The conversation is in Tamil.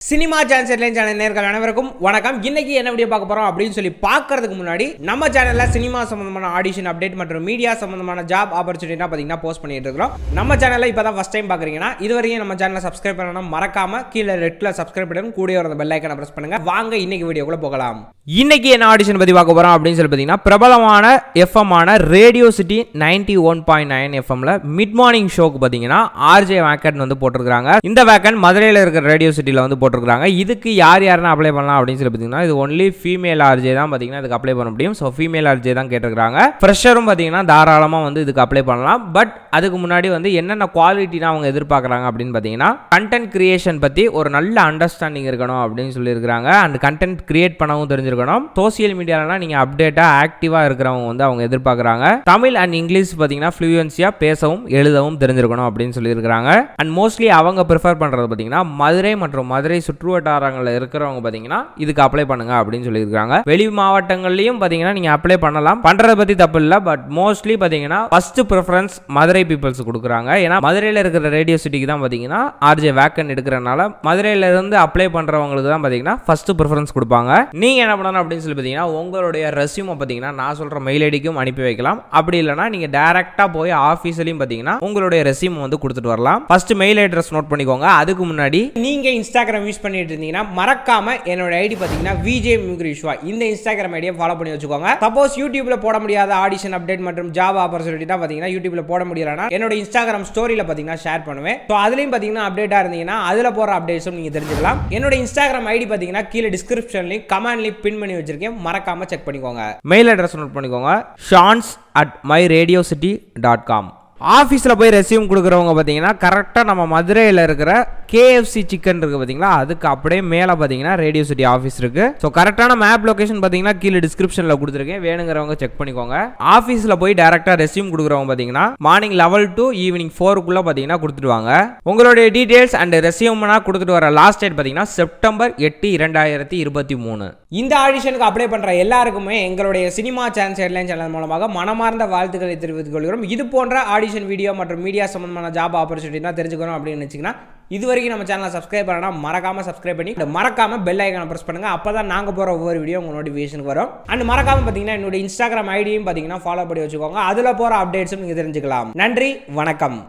சினிமா சான்ஸ் ஹெட்லைன் சேனல் நேயர்கள் அனைவருக்கும் வணக்கம். இன்னைக்கு என்ன வீடியோ பார்க்க போறோம் அப்படின்னு சொல்லி பார்க்கிறதுக்கு முன்னாடி நம்ம சேனல்ல சினிமா சம்பந்தமான ஆடிஷன் அப்டேட் மற்றும் மீடியா சம்பந்தமான ஜாப் ஆப்பர்ச்சுனிட்டினா பாத்தீங்கன்னா போஸ்ட் பண்ணிட்டு இருக்கோம். நம்ம சேனல்ல இப்பதான் ஃபர்ஸ்ட் டைம் பாக்குறீங்கன்னா இதுவரையும் நம்ம சேனலை சப்ஸ்கிரைப் பண்ணணும் மறக்காம கீழே ரெட் கலர் சப்ஸ்கிரைப் பட்டன் கூடவே வர பெல் ஐகானை பிரஸ் பண்ணுங்க. வாங்க இன்னைக்கு வீடியோக்குள்ள போகலாம். இன்னைக்கு என்ன ஆடிஷன் பத்தி பார்க்க போறோம் அப்படின்னு சொல்லி பாத்தீங்கன்னா பிரபலமான எஃப்எம் ஆன ரேடியோ சிட்டி 91.9 எஃப்எம்ல மிட் மார்னிங் ஷோக்கு பாத்தீங்கன்னா ஆர்ஜே வேக்கன் வந்து போட்டிருக்காங்க. இந்த வேக்கன் மதுரையில இருக்கிற ரேடியோ சிட்டில வந்து போட்டிருக்காங்க. இதுக்கு யார் யாருன்னு அப்ளை பண்ணலாம் அப்படின்னு சொல்லி பார்த்தீங்கன்னா இது ஒன்லி ஃபீமேல் ஆர்ஜே தான் பார்த்தீங்கன்னா இதுக்கு அப்ளை பண்ண முடியும். ஸோ ஃபீமேல் ஆர்ஜே தான் கேட்டிருக்காங்க. ஃப்ரெஷரும் பார்த்தீங்கன்னா தாராளமாக வந்து இதுக்கு அப்ளை பண்ணலாம். பட் அதுக்கு முன்னாடி வந்து என்னென்ன குவாலிட்டினா அவங்க எதிர்பார்க்குறாங்க அப்படின்னு பார்த்தீங்கன்னா கண்டென்ட் கிரியேஷன் பற்றி ஒரு நல்ல அண்டர்ஸ்டாண்டிங் இருக்கணும் அப்படின்னு சொல்லியிருக்காங்க. அண்ட் கண்டென்ட் கிரியேட் பண்ணவும் தெரிஞ்சிருக்கணும். சோசியல் மீடியாலலாம் நீங்கள் அப்டேட்டாக ஆக்டிவாக இருக்கிறவங்க வந்து அவங்க எதிர்பார்க்குறாங்க. தமிழ் அண்ட் இங்கிலீஷ் பார்த்தீங்கன்னா ஃப்ளூயன்சியாக பேசவும் எழுதவும் தெரிஞ்சிருக்கணும் அப்படின்னு சொல்லியிருக்காங்க. அண்ட் மோஸ்ட்லி அவங்க ப்ரிஃபர் பண்ணுறது பார்த்தீங்கன்னா மதுரை மற்றும் மதுரை சுற்றுவட்டாரங்களில் இருக்கிறவங்க பார்த்தீங்கன்னா இதுக்கு அப்ளை பண்ணுங்க அப்படின்னு சொல்லியிருக்காங்க. வெளி மாவட்டங்கள்லையும் பார்த்தீங்கன்னா நீங்க அப்ளை பண்ணலாம். பண்றதை பத்தி தப்பு இல்லை. பட் மோஸ்ட்லி பார்த்தீங்கன்னா ஃபர்ஸ்ட் ப்ரிஃபரன்ஸ் மதுரை பீப்புள்ஸ் கொடுக்குறாங்க. ஏன்னா மதுரையில் இருக்கிற ரேடியோ சிட்டிக்கு தான் பார்த்தீங்கன்னா ஆர்ஜே வேக்கன் எடுக்கிறனால மதுரையில இருந்து அப்ளை பண்றவங்களுக்கு தான் பார்த்தீங்கன்னா ஃபர்ஸ்ட் ப்ரிஃபரன்ஸ் கொடுப்பாங்க. நீங்க என்ன பண்ணணும் அப்படின்னு சொல்லி பார்த்தீங்கன்னா உங்களுடைய ரெஸ்யூமை பார்த்தீங்கன்னா நான் சொல்ற மெயில் ஐடிக்கும் அனுப்பி வைக்கலாம். அப்படி இல்லைனா நீங்க டைரக்டா போய் ஆஃபீஸ்லயும் பார்த்தீங்கன்னா உங்களுடைய ரெஸ்யூம் வந்து கொடுத்துட்டு வரலாம். ஃபர்ஸ்ட் மெயில் அட்ரஸ் நோட் பண்ணிக்கோங்க. அதுக்கு முன்னாடி நீங்க இன்ஸ்டாகிராம் யூஸ் பண்ணிட்டு இருந்தீங்கன்னா மறக்காம என்னோட ஐடி பாத்தீங்கன்னா விஜே மியூக்ரிஷ்வா இந்த இன்ஸ்டாகிராம் ஐடியை ஃபாலோ பண்ணி வச்சுக்கோங்க. சப்போஸ் யூடியூப்ல போட முடியாத ஆடிஷன் அப்டேட் மற்றும் ஜாப் ஆப்பர்ச்சுனிட்டி தான் பாத்தீங்கன்னா யூடியூப்ல போட முடியலனா என்னோட இன்ஸ்டாகிராம் ஸ்டோரியில பாத்தீங்கன்னா ஷேர் பண்ணுவேன். ஸோ அதுலயும் பாத்தீங்கன்னா அப்டேட்டா இருந்தீங்கன்னா அதுல போற அப்டேட்ஸும் நீங்க தெரிஞ்சுக்கலாம். என்னோட இன்ஸ்டாகிராம் ஐடி பாத்தீங்கன்னா கீழே டிஸ்கிரிப்ஷன்லயும் கமெண்ட்லயும் பின் பண்ணி வச்சிருக்கேன். மறக்காம செக் பண்ணிக்கோங்க. மெயில் அட்ரஸ் நோட் பண்ணிக்கோங்க. shawns@myradiocity.com. ஆஃபீஸில் போய் ரெஸ்யூம் கொடுக்குறவங்க பார்த்தீங்கன்னா கரெக்டாக நம்ம மதுரையில் இருக்கிற KFC சிக்கன் இருக்குது பார்த்தீங்களா அதுக்கு அப்படியே மேலே பார்த்தீங்கன்னா ரேடியோ சிட்டி ஆஃபீஸ் இருக்குது. ஸோ கரெக்டான மேப் லொகேஷன் பார்த்தீங்கன்னா கீழே டிஸ்கிரிப்ஷனில் கொடுத்துருக்கேன். வேணுங்கிறவங்க செக் பண்ணிக்கோங்க. ஆஃபீஸில் போய் டேரெக்டாக ரெஸ்யூம் கொடுக்குறவங்க பார்த்தீங்கன்னா மார்னிங் 11 to ஈவினிங் 4க்குள்ளே பார்த்தீங்கன்னா கொடுத்துடுவாங்க. உங்களுடைய டீட்டெயில்ஸ் அண்ட் ரெஸ்யூம்னா கொடுத்துட்டு வர லாஸ்ட் டேட் பார்த்தீங்கன்னா செப்டம்பர் 8, 2023. இந்த ஆடிஷனுக்கு அப்ளை பண்ணுற எல்லாருக்குமே எங்களுடைய சினிமா சான்ஸ் ஹெட்லைன் சேனல் மூலமாக மனமார்ந்த வாழ்த்துக்களை தெரிவித்துக் கொள்கிறோம். இது போன்ற ஆடிஷன் வீடியோ மற்றும் மீடியா சம்பந்தமான ஜாப் ஆப்பர்ச்சுனிட்டி தான் தெரிஞ்சுக்கணும் அப்படின்னு நினைச்சீங்கன்னா இது வரைக்கும் நம்ம சேனலை சப்ஸ்கிரைப் பண்ணா மறக்காம சப்ஸ்கிரைப் பண்ணி மறக்காம பெல் ஐகானை பிரஸ் பண்ணுங்க. அப்பதான் நாங்க போற ஒவ்வொரு வீடியோ உங்க நோட்டிபிகேஷனுக்கு வரும். அண்ட் மறக்காம பாத்தீங்கன்னா என்னோட இன்ஸ்டாகிராம் ஐடியும் பாத்தீங்கன்னா ஃபாலோ பண்ணி வச்சுக்கோங்க. அதுல போற அப்டேட்ஸும் நீங்க தெரிஞ்சுக்கலாம். நன்றி, வணக்கம்.